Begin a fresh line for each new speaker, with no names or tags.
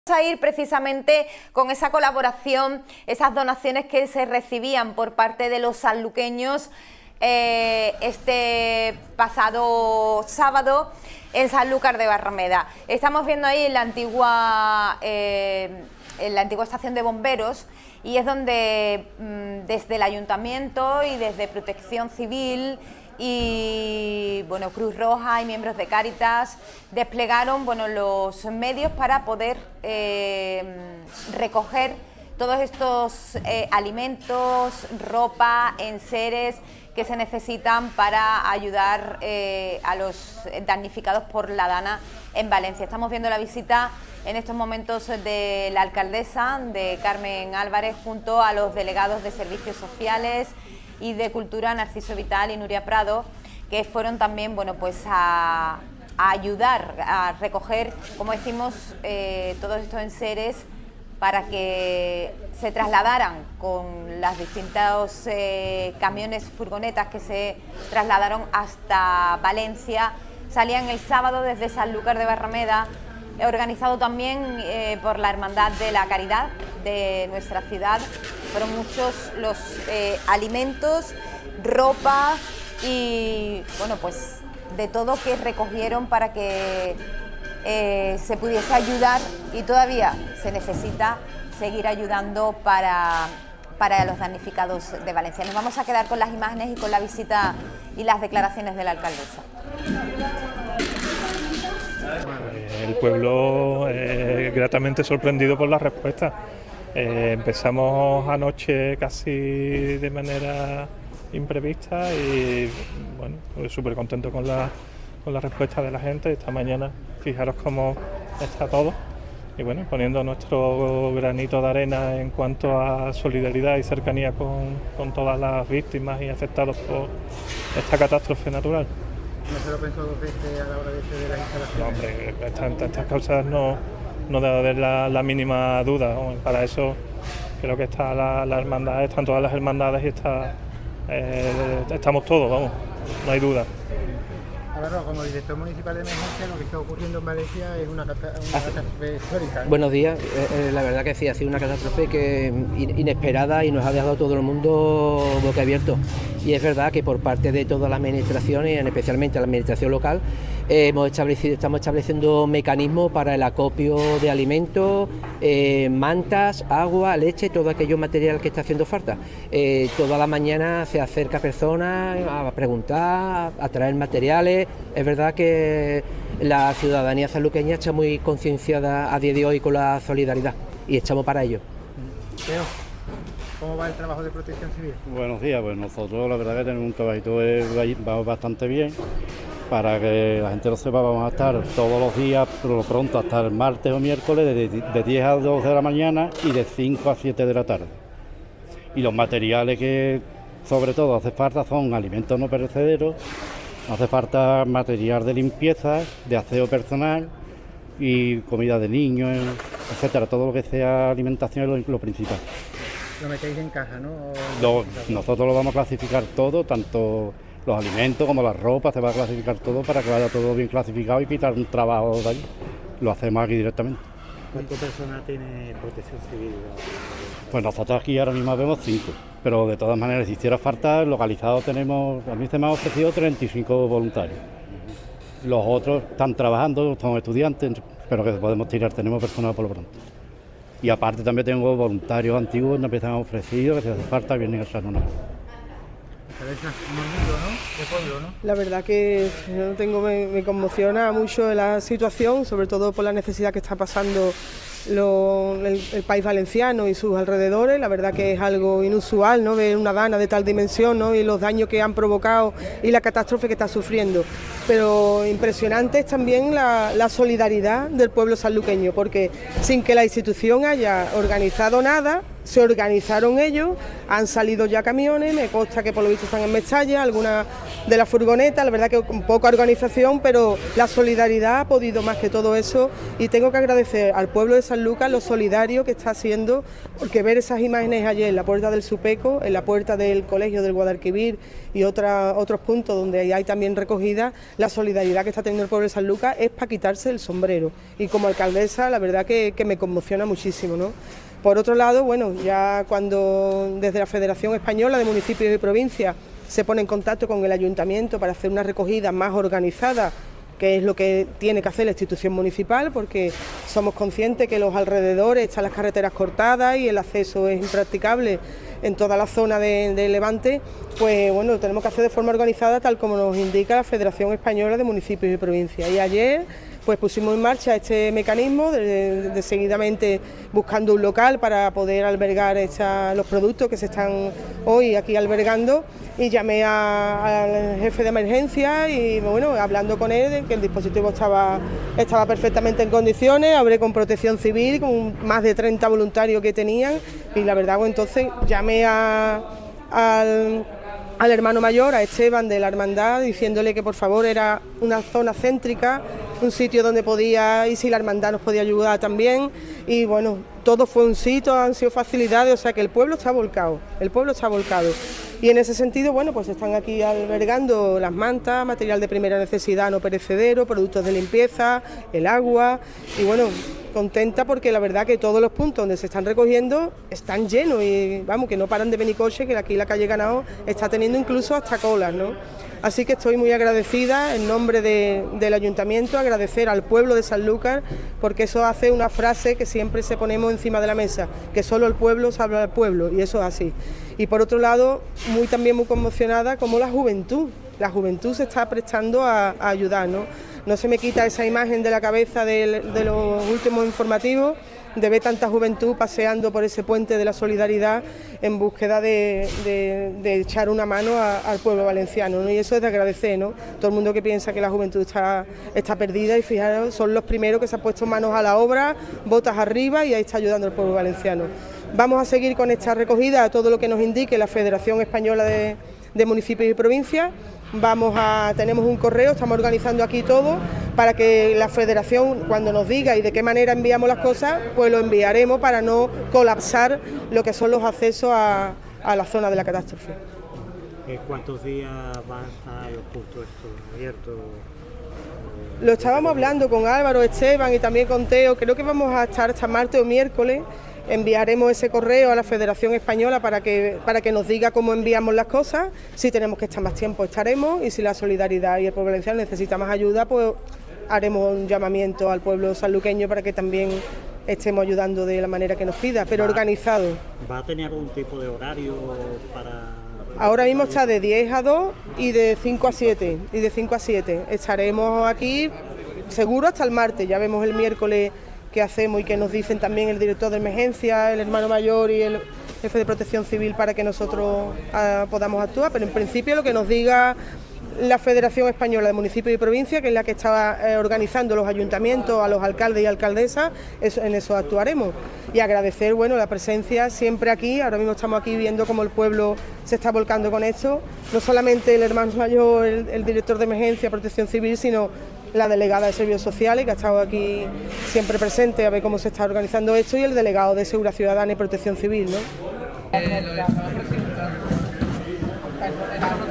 A ir precisamente con esa colaboración, esas donaciones que se recibían por parte de los sanluqueños este pasado sábado en Sanlúcar de Barrameda. Estamos viendo ahí en la antigua estación de bomberos, y es donde desde el ayuntamiento y desde Protección Civil y bueno, Cruz Roja y miembros de Cáritas desplegaron los medios para poder recoger todos estos alimentos, ropa, enseres que se necesitan para ayudar a los damnificados por la Dana en Valencia. Estamos viendo la visita en estos momentos de la alcaldesa, de Carmen Álvarez, junto a los delegados de Servicios Sociales y de Cultura, Narciso Vital y Nuria Prado, que fueron también a ayudar a recoger, como decimos, todos estos enseres para que se trasladaran con las distintos camiones, furgonetas que se trasladaron hasta Valencia. Salían el sábado desde Sanlúcar de Barrameda, organizado también por la Hermandad de la Caridad de nuestra ciudad. Fueron muchos los alimentos, ropa y de todo que recogieron para que se pudiese ayudar, y todavía se necesita seguir ayudando para los damnificados de Valencia. Nos vamos a quedar con las imágenes y con la visita y las declaraciones de la alcaldesa.
El pueblo gratamente sorprendido por la respuesta. Empezamos anoche casi de manera imprevista y bueno, súper contento con la respuesta de la gente. Esta mañana fijaros cómo está todo y bueno, poniendo nuestro granito de arena en cuanto a solidaridad y cercanía con todas las víctimas y afectados por esta catástrofe natural.
¿No se lo pensó dos veces a la hora de ceder las instalaciones?
No, hombre, estas cosas no debe haber la mínima duda. Para eso creo que está la hermandad, están todas las hermandades y estamos todos, vamos, no hay duda.
Ahora, como director municipal de emergencia, lo que está ocurriendo en Valencia es una catástrofe histórica, ¿no?
Buenos días, la verdad que sí, ha sido una catástrofe inesperada y nos ha dejado todo el mundo boquiabierto. Y es verdad que por parte de todas las administraciones, especialmente la administración local, estamos estableciendo mecanismos para el acopio de alimentos, mantas, agua, leche, todo aquello material que está haciendo falta. Toda la mañana se acerca personas a preguntar, a traer materiales. Es verdad que la ciudadanía sanluqueña está muy concienciada a día de hoy con la solidaridad y echamos para ello.
Teo, ¿cómo va el trabajo de Protección Civil?
Buenos días, pues nosotros la verdad que tenemos un caballito vamos bastante bien. Para que la gente lo sepa, vamos a estar todos los días, por lo pronto hasta el martes o miércoles, de 10 a 12 de la mañana y de 5 a 7 de la tarde. Y los materiales que sobre todo hace falta son alimentos no perecederos, hace falta material de limpieza, de aseo personal y comida de niños, etcétera. Todo lo que sea alimentación es lo principal.
Lo metéis en caja, ¿no?
Nosotros lo vamos a clasificar todo, tanto los alimentos como la ropa, se va a clasificar todo para que vaya todo bien clasificado y quitar un trabajo de allí. Lo hacemos aquí directamente.
¿Cuánto personal tiene Protección Civil?
Pues nosotros aquí ahora mismo vemos 5, pero de todas maneras, si hiciera falta, localizados tenemos, a mí se me han ofrecido 35 voluntarios. Los otros están trabajando, son estudiantes, pero que podemos tirar, tenemos personal por lo pronto. Y aparte también tengo voluntarios antiguos que nos han ofrecido, que si hace falta vienen a echarnos una mano.
La verdad que me conmociona mucho la situación, sobre todo por la necesidad que está pasando el país valenciano y sus alrededores. La verdad que es algo inusual, ¿no?, ver una Dana de tal dimensión, ¿no?, y los daños que han provocado y la catástrofe que está sufriendo. Pero impresionante es también la solidaridad del pueblo sanluqueño, porque sin que la institución haya organizado nada, se organizaron ellos, han salido ya camiones, me consta que por lo visto están en Mestalla, algunas de las furgonetas, la verdad que con poca organización, pero la solidaridad ha podido más que todo eso, y tengo que agradecer al pueblo de Sanlúcar lo solidario que está haciendo, porque ver esas imágenes ayer en la puerta del Supeco, en la puerta del colegio del Guadalquivir y otros puntos donde hay también recogida, la solidaridad que está teniendo el pueblo de Sanlúcar es para quitarse el sombrero, y como alcaldesa la verdad que me conmociona muchísimo, ¿no? Por otro lado, bueno, ya cuando desde la Federación Española de Municipios y Provincias se pone en contacto con el Ayuntamiento para hacer una recogida más organizada, que es lo que tiene que hacer la institución municipal, porque somos conscientes que los alrededores están las carreteras cortadas y el acceso es impracticable en toda la zona de Levante, pues bueno, lo tenemos que hacer de forma organizada tal como nos indica la Federación Española de Municipios y Provincias. Y ayer pues pusimos en marcha este mecanismo de seguidamente buscando un local para poder albergar los productos que se están hoy aquí albergando, y llamé al jefe de emergencia y bueno, hablando con él de que el dispositivo estaba perfectamente en condiciones. Hablé con Protección Civil, con más de 30 voluntarios que tenían, y la verdad, pues entonces llamé al hermano mayor, a Esteban de la hermandad, diciéndole que por favor era una zona céntrica, un sitio donde podía, y si la hermandad nos podía ayudar también, y bueno, todo fue un sitio, han sido facilidades, o sea que el pueblo está volcado, y en ese sentido, bueno, pues están aquí albergando las mantas, material de primera necesidad no perecedero, productos de limpieza, el agua, y bueno, contenta porque la verdad que todos los puntos donde se están recogiendo están llenos, y vamos, que no paran de venir coches, que aquí la calle Ganao está teniendo incluso hasta colas, ¿no? Así que estoy muy agradecida en nombre del Ayuntamiento, agradecer al pueblo de Sanlúcar, porque eso hace una frase que siempre se ponemos encima de la mesa, que solo el pueblo salva al pueblo, y eso es así. Y por otro lado, también muy conmocionada como la juventud se está prestando a ayudar, ¿no? No se me quita esa imagen de la cabeza de los últimos informativos, de ver tanta juventud paseando por ese puente de la solidaridad en búsqueda de echar una mano al pueblo valenciano, ¿no? Y eso es de agradecer, ¿no? Todo el mundo que piensa que la juventud está perdida, y fijaros, son los primeros que se han puesto manos a la obra, botas arriba, y ahí está ayudando al pueblo valenciano. Vamos a seguir con esta recogida, todo lo que nos indique la Federación Española de Municipios y Provincias. Tenemos un correo, estamos organizando aquí todo para que la Federación, cuando nos diga y de qué manera enviamos las cosas, pues lo enviaremos para no colapsar lo que son los accesos a la zona de la catástrofe.
¿Cuántos días van a estar los puntos estos abiertos?
Lo estábamos hablando con Álvaro, Esteban y también con Teo. Creo que vamos a estar hasta martes o miércoles. Enviaremos ese correo a la Federación Española para que nos diga cómo enviamos las cosas. Si tenemos que estar más tiempo estaremos, y si la solidaridad y el pueblo valenciano necesita más ayuda, pues haremos un llamamiento al pueblo sanluqueño para que también estemos ayudando de la manera que nos pida, pero organizado.
¿Va a tener algún tipo de horario para...?
Ahora mismo está de 10 a 2 y de 5 a 7. Estaremos aquí seguro hasta el martes, ya vemos el miércoles qué hacemos y qué nos dicen también el director de emergencia, el hermano mayor y el jefe de Protección Civil para que nosotros podamos actuar, pero en principio lo que nos diga la Federación Española de Municipios y Provincias, que es la que está organizando los ayuntamientos, a los alcaldes y alcaldesas, en eso actuaremos. Y agradecer, bueno, la presencia siempre aquí. Ahora mismo estamos aquí viendo cómo el pueblo se está volcando con esto, no solamente el hermano mayor, el director de emergencia, Protección Civil, sino la delegada de Servicios Sociales, que ha estado aquí siempre presente a ver cómo se está organizando esto, y el delegado de Seguridad Ciudadana y Protección Civil, ¿no?